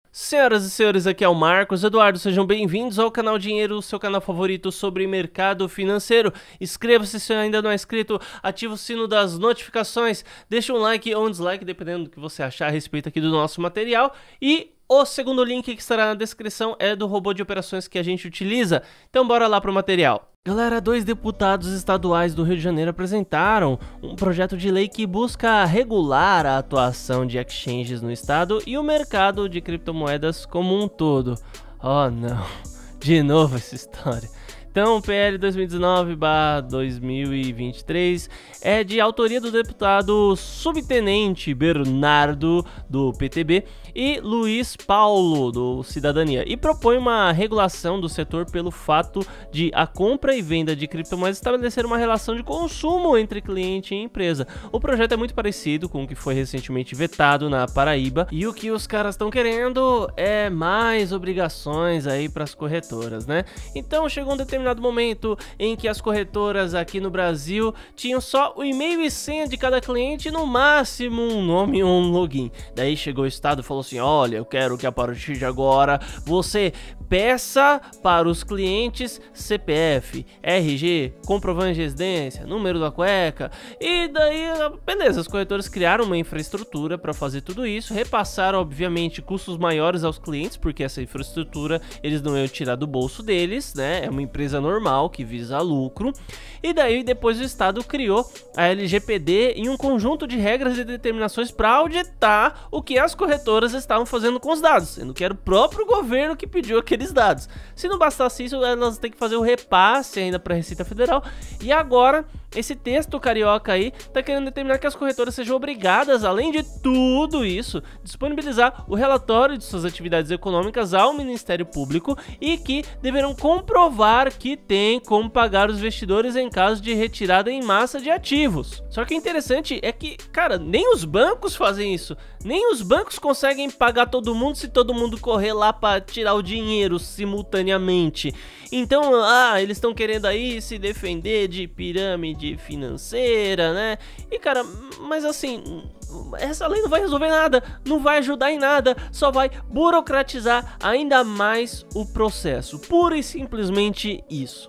Senhoras e senhores, aqui é o Marcos Eduardo, sejam bem-vindos ao canal Dinheiro, seu canal favorito sobre mercado financeiro. Inscreva-se se ainda não é inscrito, ative o sino das notificações, deixa um like ou um dislike, dependendo do que você achar a respeito aqui do nosso material. E o segundo link que estará na descrição é do robô de operações que a gente utiliza. Então bora lá pro material. Galera, dois deputados estaduais do Rio de Janeiro apresentaram um projeto de lei que busca regular a atuação de exchanges no estado e o mercado de criptomoedas como um todo. Oh não, de novo essa história. Então, o PL 2019/2023 é de autoria do deputado subtenente Bernardo, do PTB, e Luiz Paulo, do Cidadania, e propõe uma regulação do setor pelo fato de a compra e venda de criptomoedas estabelecer uma relação de consumo entre cliente e empresa. O projeto é muito parecido com o que foi recentemente vetado na Paraíba, e o que os caras estão querendo é mais obrigações aí para as corretoras, né? Então, chegou um determinado momento em que as corretoras aqui no Brasil tinham só o e-mail e senha de cada cliente e no máximo um nome ou um login. Daí chegou o estado e falou assim: olha, eu quero que a partir de agora você peça para os clientes CPF, RG, comprovante de residência, número da cueca. E daí, beleza, as corretoras criaram uma infraestrutura para fazer tudo isso, repassaram obviamente custos maiores aos clientes, porque essa infraestrutura eles não iam tirar do bolso deles, né? É uma empresa normal que visa lucro. E daí depois o estado criou a LGPD em um conjunto de regras e determinações para auditar o que as corretoras estavam fazendo com os dados, sendo que era o próprio governo que pediu aqueles dados. Se não bastasse isso, elas têm que fazer o repasse ainda para a Receita Federal. E agora esse texto carioca aí tá querendo determinar que as corretoras sejam obrigadas, além de tudo isso, disponibilizar o relatório de suas atividades econômicas ao Ministério Público e que deverão comprovar que tem como pagar os investidores em caso de retirada em massa de ativos. Só que o interessante é que, cara, nem os bancos fazem isso. Nem os bancos conseguem pagar todo mundo se todo mundo correr lá para tirar o dinheiro simultaneamente. Então, eles estão querendo aí se defender de pirâmide financeira, né? E cara, mas assim, essa lei não vai resolver nada, não vai ajudar em nada, só vai burocratizar ainda mais o processo. Pura e simplesmente isso.